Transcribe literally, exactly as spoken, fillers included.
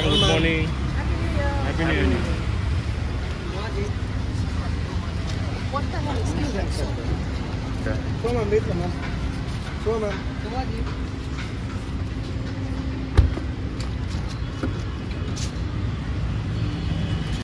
ma'am. Good morning. Happy New Year. What the hell is this? Okay. So ma'am, wait lang ma'am. So ma'am.